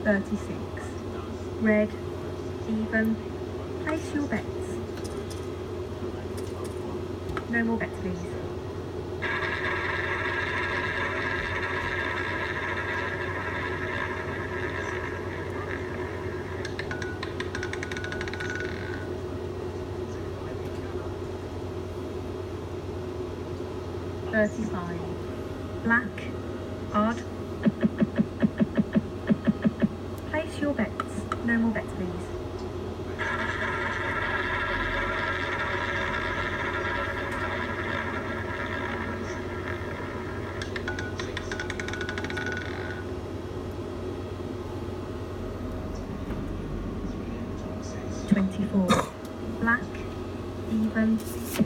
36. Red, even. Place your bets. No more bets, please. $35. Black, odd. Place your bets. No more bets, please. $24. Black, even.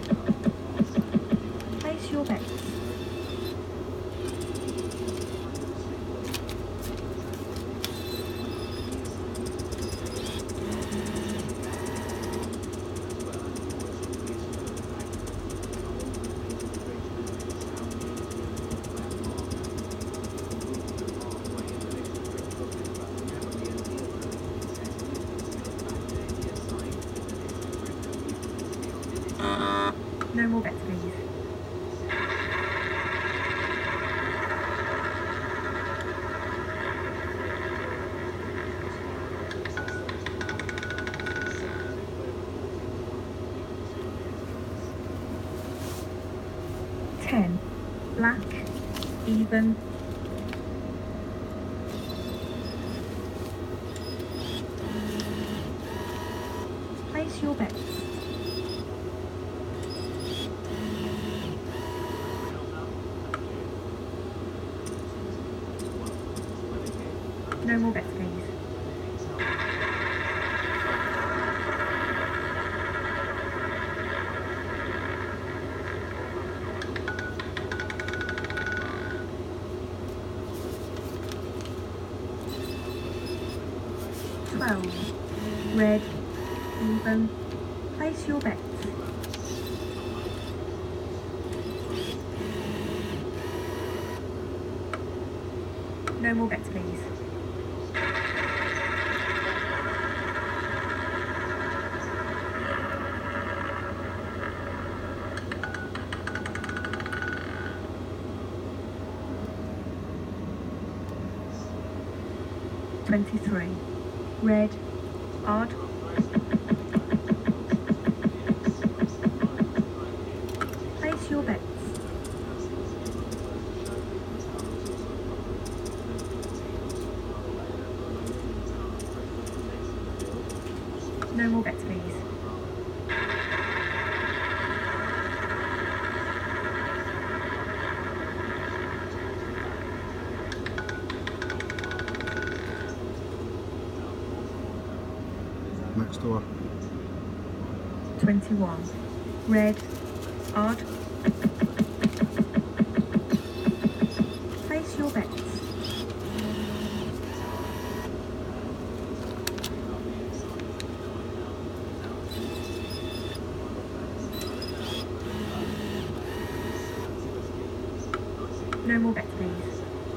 Place your bets. No more bets, please. $10. Black, even. Place your bets. No more bets, please. $12. Red, even. Place your bets. No more bets, please. $23. Red, odd. Place your bets. No more bets, please. Next door. 21. Red, odd. Place your bets. No more bets, please.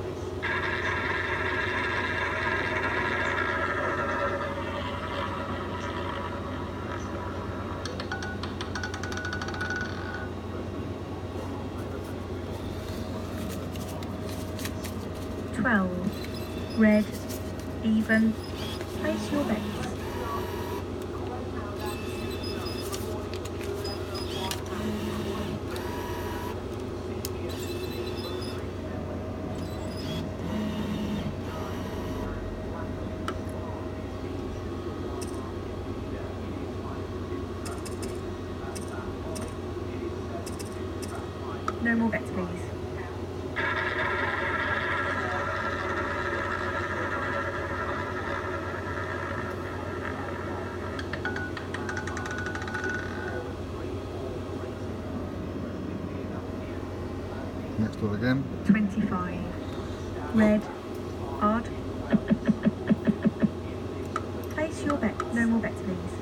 $12. Red, even. Place your bets. No more bets, please. Next door again. 25. Red, odd. Place your bet. No more bets, please.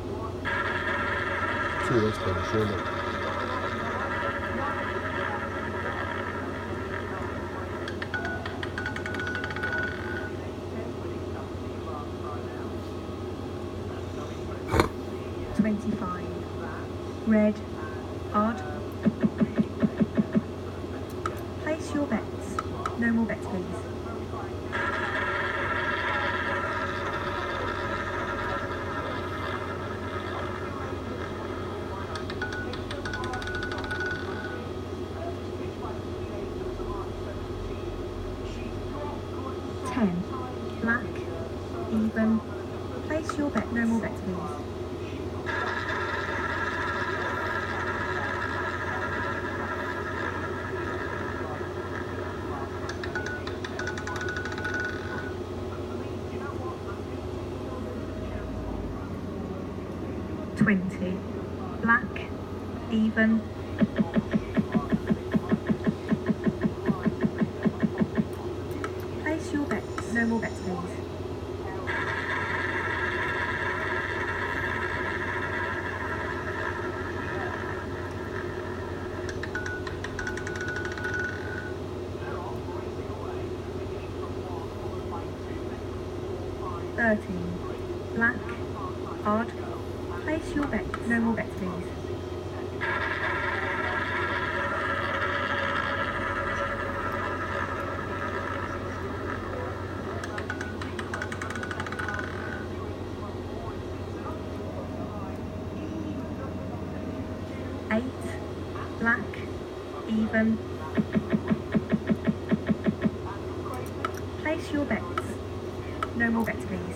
Two this time, surely. 25. Red, odd. Place your bets. No more bets, please. 10. Black, even. Place your bet. No more bets, please. 20. Black, even. Place your bets. No more bets, please. 13. Black, odd. Place your bet. No more bets, please. 8. Black, even. Place your bets. No more bets, please.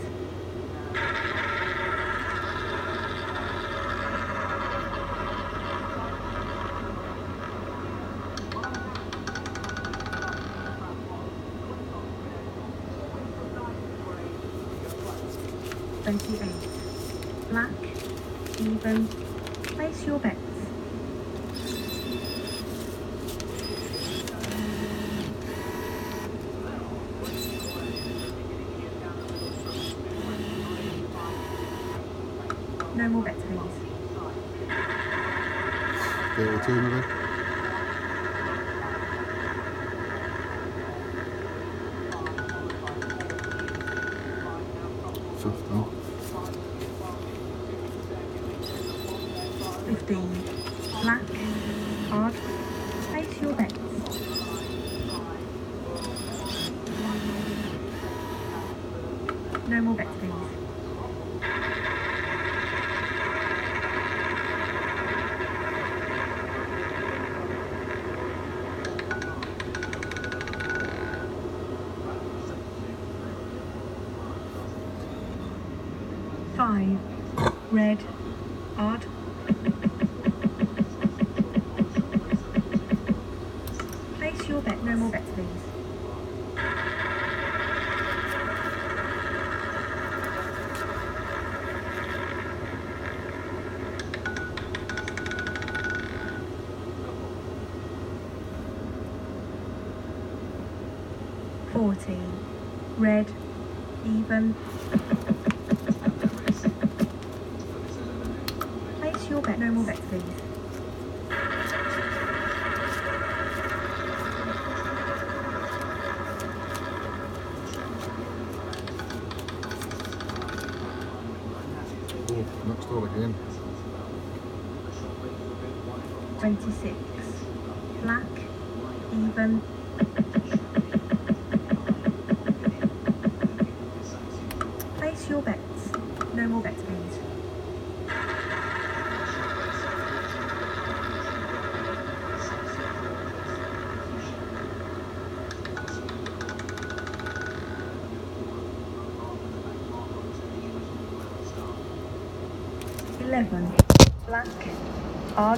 28. Black, even. Place your bets. 'No more bets, please. 32 maybe. 15. 15. Black, odd. Place your bets. 'No more bets, please. 5. Red, odd. Place your bet. No more bets, please. 14. Red, even. Place your bet. No more bets, please. 'Next hole again. 26. Black, even. Place your bets. No more bets, please. 11. Black, odd.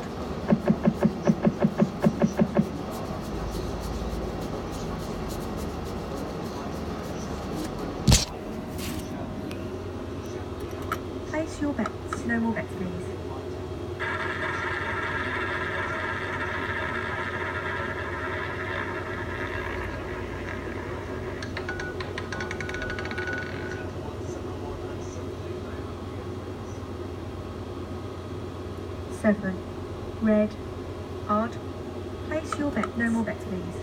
Place your bets. No more bets, please. 7. Red, odd. Place your bet. No more bets, please.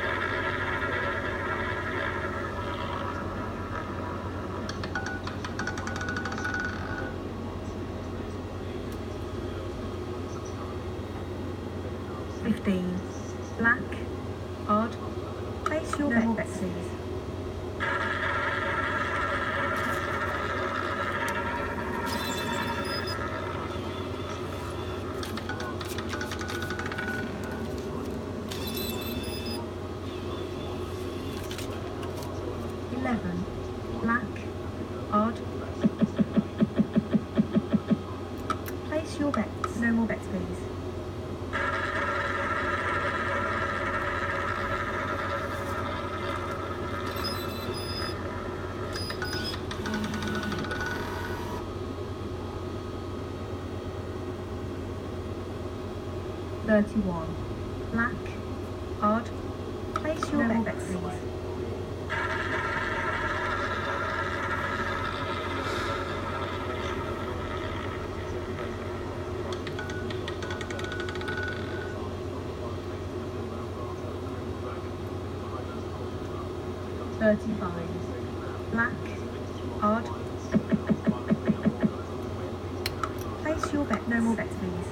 8. 15. Black. Odd. Place your no bets, please. Black, odd. Place your bets. No more bets, please. $31. Black, odd. Place your bets, please. $35. Black, odd. Place your bet. No more bets, please.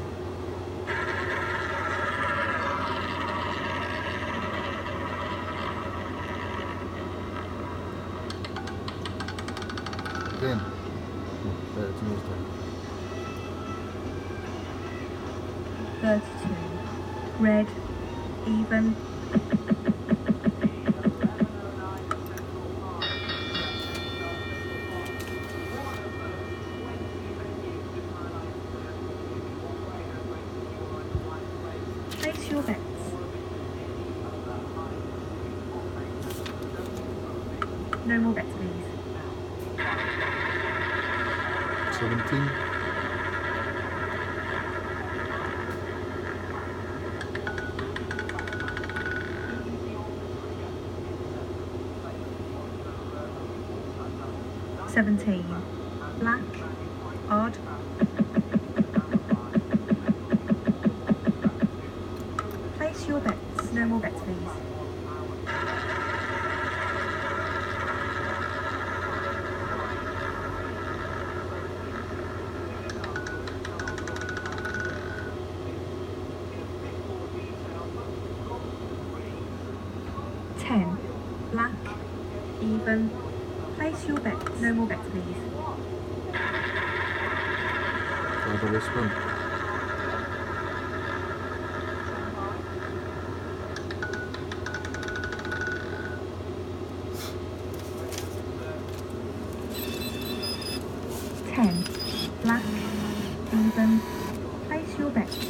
Again. 32 was done. 32. Red, even. Place your bets. No more bets, please. 17. $17. Black, odd. Place your bets. No more bets, please. $10. Black, even. Place your bets. No more bets, please. Double spin. $10. Black, even. Place your bets.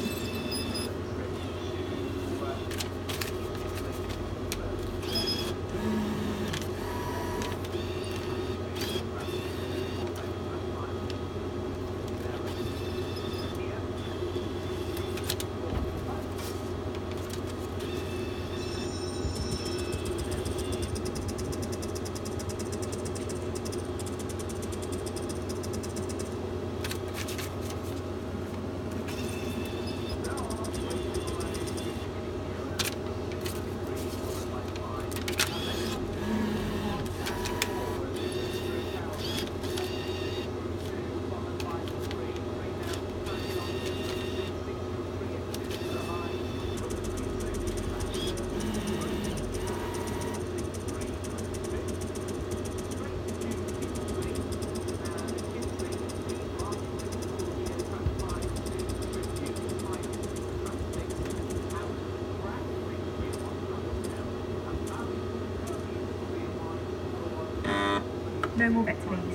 No more bets, please.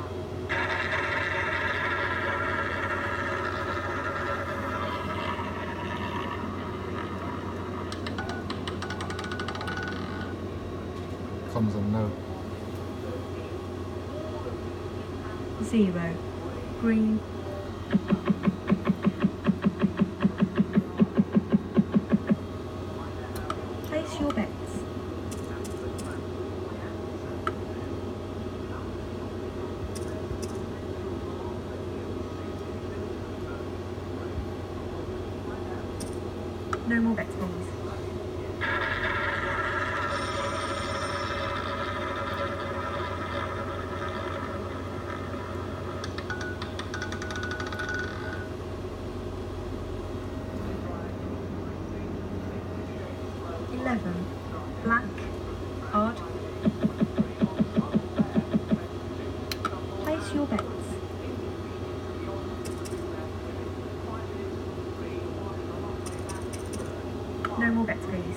Comes in now. 0. Green. Place your bets. No more bets, please. 11. Black. Odd. Place your bets. No more bets, please.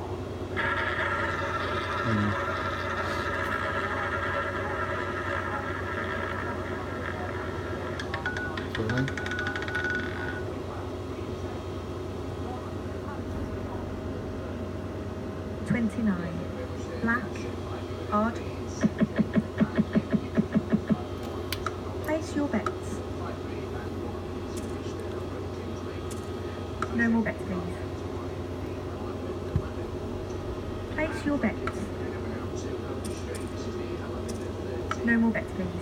49. 29. Black. Odd. Place your bets. No more bets, please. Place your bets. No more bets, please.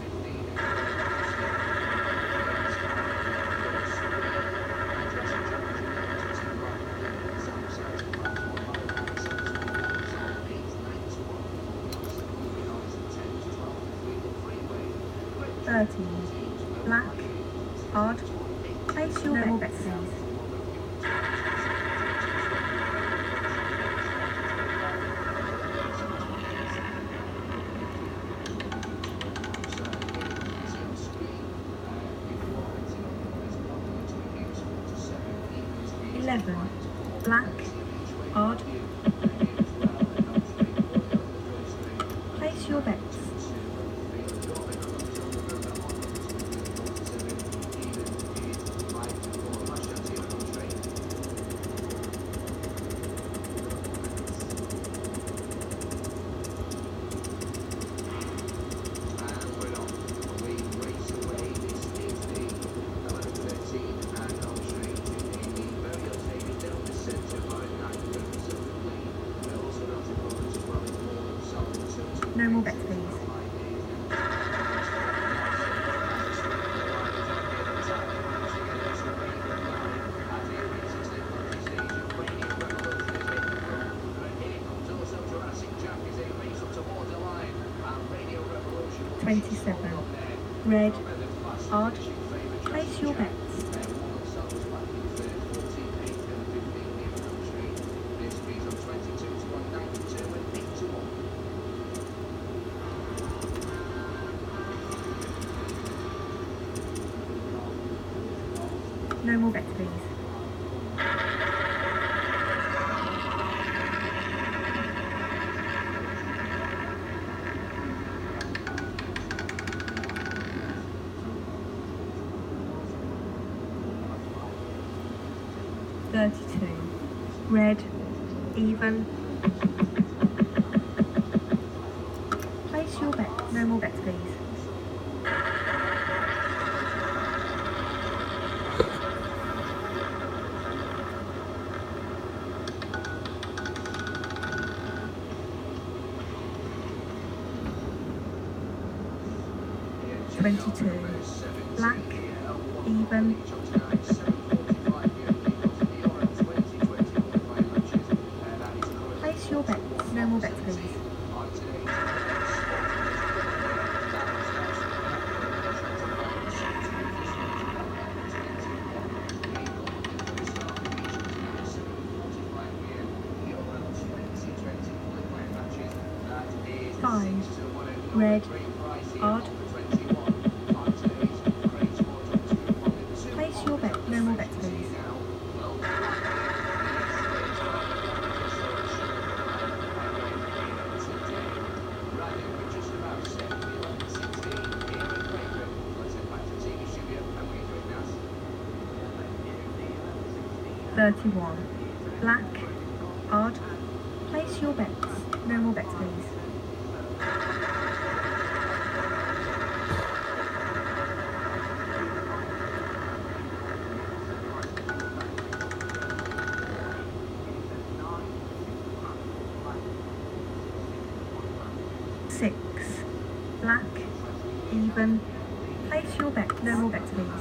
13. Black. Odd. Place your no bets, please. 11. Black. Odd. Place your bets. 'No more bets, please. $27. Red. Odd. Place your bets. No more bets, please. $32. Red. Even. Place your bet. No more bets, please. $22. Black. Even. Place your bets. No more bets, please. $5. Red. Odd. Place your bet. No more bets, please. $31. Black. Odd. Place your bets. No more bets, please. $6. Black. Even. Place your bet. No more bets, please.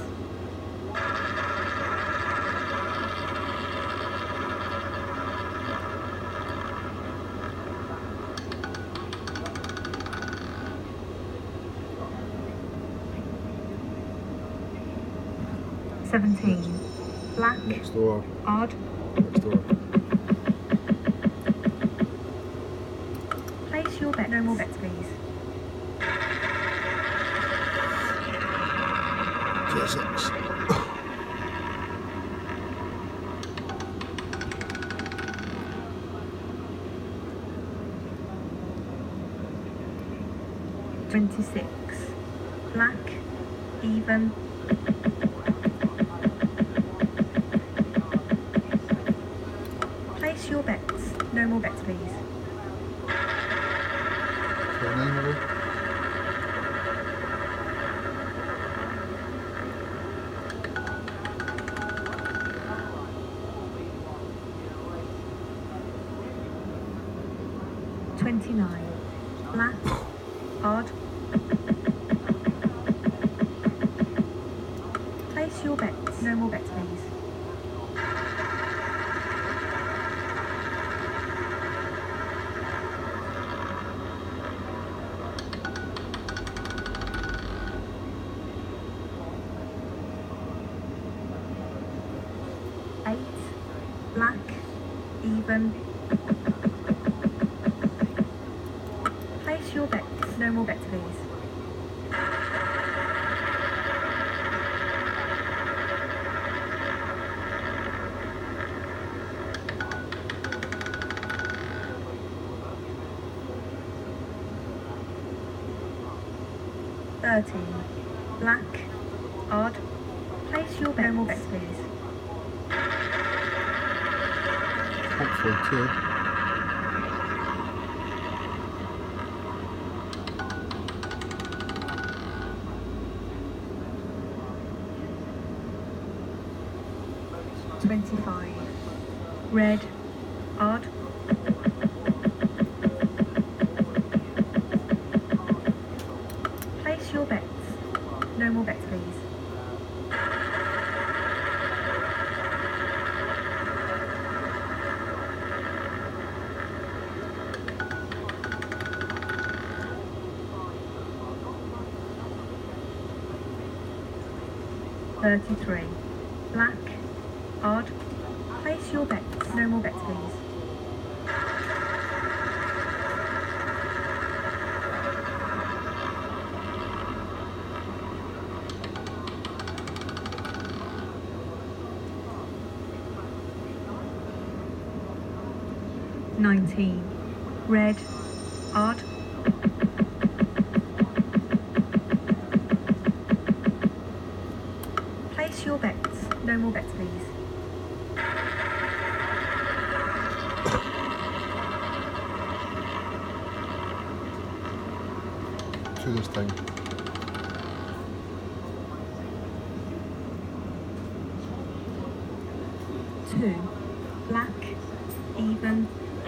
$17. Black. Next door. Odd. Next door. No more bets, please. J6. 26. Black, even. Place your bets. No more bets, please. 29 level. 29. Black, odd. Place your bets. No more bets, please. 8. Black, even. Place your bets. No more bets, please. 13. Black, odd. Place your bets. No more bets, please. Hopefully two. 25. Red, odd. Place your bets. No more bets, please. 33. Black, odd. Place your bets. No more bets, please. 19. Red, odd. Place your bets. No more bets, please. 2 this time. 2. Black, even.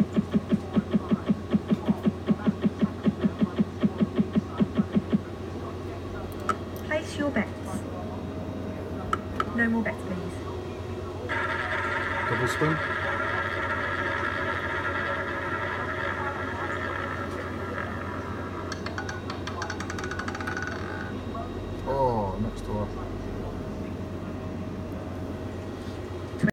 Place your bets. No more bets, please. Double spin.